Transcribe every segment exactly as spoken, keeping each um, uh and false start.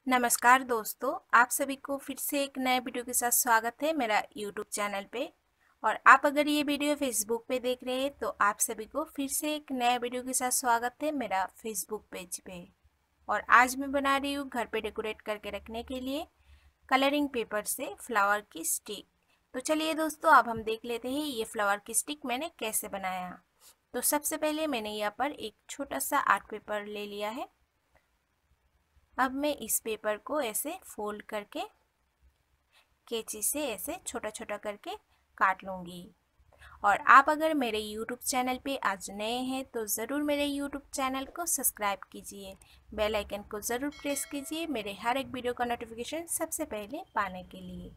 नमस्कार दोस्तों, आप सभी को फिर से एक नए वीडियो के साथ स्वागत है मेरा यूट्यूब चैनल पे। और आप अगर ये वीडियो फेसबुक पे देख रहे हैं तो आप सभी को फिर से एक नए वीडियो के साथ स्वागत है मेरा फेसबुक पेज पे। और आज मैं बना रही हूँ घर पे डेकोरेट करके रखने के लिए कलरिंग पेपर से फ्लावर की स्टिक। तो चलिए दोस्तों, अब हम देख लेते हैं ये फ्लावर की स्टिक मैंने कैसे बनाया। तो सबसे पहले मैंने यहाँ पर एक छोटा सा आर्ट पेपर ले लिया है। अब मैं इस पेपर को ऐसे फोल्ड करके कैंची से ऐसे छोटा छोटा करके काट लूँगी। और आप अगर मेरे यूट्यूब चैनल पे आज नए हैं तो ज़रूर मेरे यूट्यूब चैनल को सब्सक्राइब कीजिए, बेल आइकन को ज़रूर प्रेस कीजिए मेरे हर एक वीडियो का नोटिफिकेशन सबसे पहले पाने के लिए।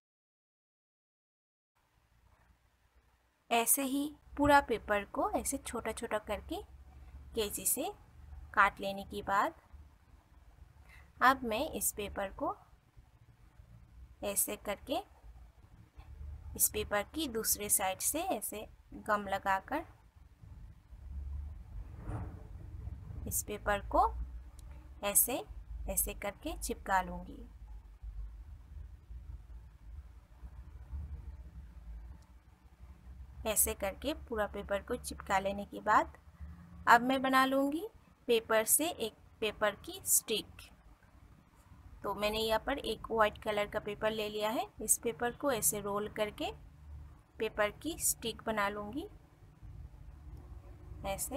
ऐसे ही पूरा पेपर को ऐसे छोटा छोटा करके कैंची से काट लेने के बाद अब मैं इस पेपर को ऐसे करके इस पेपर की दूसरे साइड से ऐसे गम लगाकर इस पेपर को ऐसे ऐसे करके चिपका लूँगी। ऐसे करके पूरा पेपर को चिपका लेने के बाद अब मैं बना लूँगी पेपर से एक पेपर की स्टिक। तो मैंने यहाँ पर एक वाइट कलर का पेपर ले लिया है। इस पेपर को ऐसे रोल करके पेपर की स्टिक बना लूँगी। ऐसे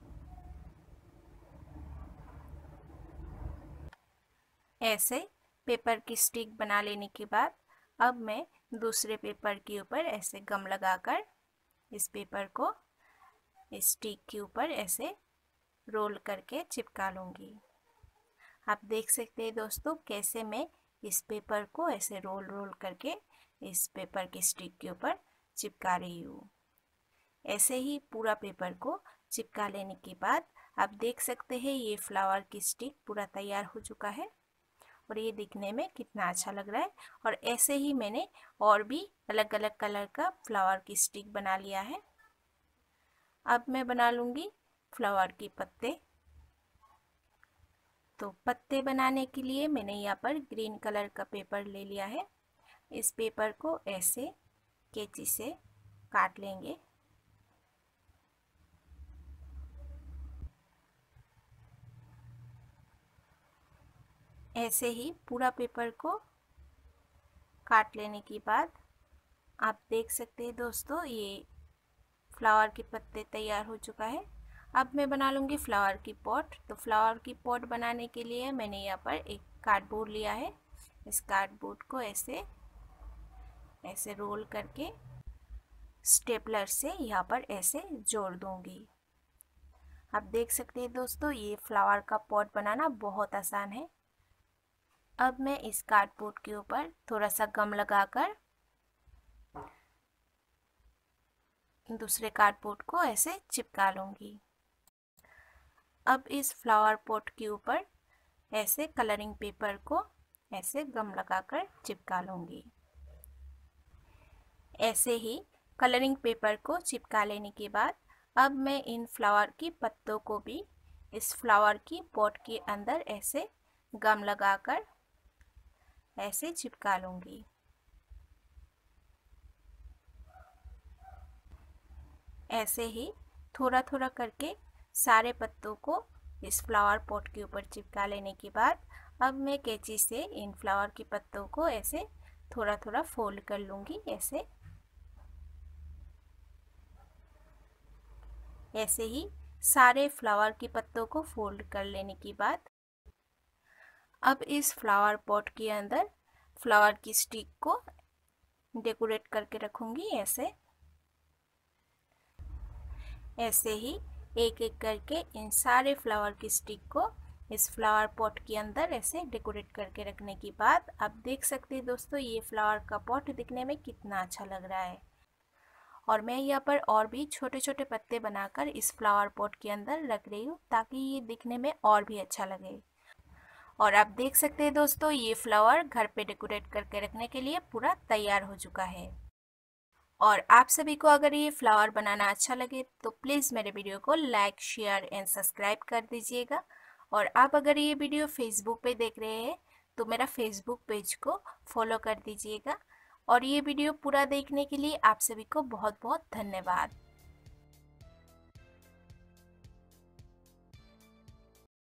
ऐसे पेपर की स्टिक बना लेने के बाद अब मैं दूसरे पेपर के ऊपर ऐसे गम लगाकर इस पेपर को इस स्टिक के ऊपर ऐसे रोल करके चिपका लूँगी। आप देख सकते हैं दोस्तों कैसे मैं इस पेपर को ऐसे रोल रोल करके इस पेपर की स्टिक के ऊपर चिपका रही हूँ। ऐसे ही पूरा पेपर को चिपका लेने के बाद आप देख सकते हैं ये फ्लावर की स्टिक पूरा तैयार हो चुका है और ये दिखने में कितना अच्छा लग रहा है। और ऐसे ही मैंने और भी अलग अलग कलर का फ्लावर की स्टिक बना लिया है। अब मैं बना लूँगी फ्लावर के पत्ते। तो पत्ते बनाने के लिए मैंने यहाँ पर ग्रीन कलर का पेपर ले लिया है। इस पेपर को ऐसे कैंची से काट लेंगे। ऐसे ही पूरा पेपर को काट लेने के बाद आप देख सकते हैं दोस्तों ये फ्लावर के पत्ते तैयार हो चुका है। अब मैं बना लूँगी फ्लावर की पॉट। तो फ्लावर की पॉट बनाने के लिए मैंने यहाँ पर एक कार्डबोर्ड लिया है। इस कार्डबोर्ड को ऐसे ऐसे रोल करके स्टेपलर से यहाँ पर ऐसे जोड़ दूँगी। आप देख सकते हैं दोस्तों ये फ्लावर का पॉट बनाना बहुत आसान है। अब मैं इस कार्डबोर्ड के ऊपर थोड़ा सा गम लगाकर दूसरे कार्डबोर्ड को ऐसे चिपका लूँगी। अब इस फ्लावर पॉट के ऊपर ऐसे कलरिंग पेपर को ऐसे गम लगाकर चिपका लूँगी। ऐसे ही कलरिंग पेपर को चिपका लेने के बाद अब मैं इन फ्लावर की पत्तों को भी इस फ्लावर की पॉट के अंदर ऐसे गम लगाकर ऐसे चिपका लूँगी। ऐसे ही थोड़ा थोड़ा करके सारे पत्तों को इस फ्लावर पॉट के ऊपर चिपका लेने के बाद अब मैं कैंची से इन फ्लावर की पत्तों को ऐसे थोड़ा थोड़ा फोल्ड कर लूँगी। ऐसे ऐसे ही सारे फ्लावर की पत्तों को फोल्ड कर लेने के बाद अब इस फ्लावर पॉट के अंदर फ्लावर की स्टिक को डेकोरेट करके रखूँगी। ऐसे ऐसे ही एक एक करके इन सारे फ्लावर की स्टिक को इस फ्लावर पॉट के अंदर ऐसे डेकोरेट करके रखने के बाद आप देख सकते हैं दोस्तों ये फ्लावर का पॉट दिखने में कितना अच्छा लग रहा है। और मैं यहाँ पर और भी छोटे छोटे पत्ते बनाकर इस फ्लावर पॉट के अंदर रख रही हूँ ताकि ये दिखने में और भी अच्छा लगे। और आप देख सकते हैं दोस्तों ये फ्लावर घर पे डेकोरेट करके रखने के लिए पूरा तैयार हो चुका है। और आप सभी को अगर ये फ्लावर बनाना अच्छा लगे तो प्लीज़ मेरे वीडियो को लाइक शेयर एंड सब्सक्राइब कर दीजिएगा। और आप अगर ये वीडियो फेसबुक पे देख रहे हैं तो मेरा फेसबुक पेज को फॉलो कर दीजिएगा। और ये वीडियो पूरा देखने के लिए आप सभी को बहुत बहुत धन्यवाद।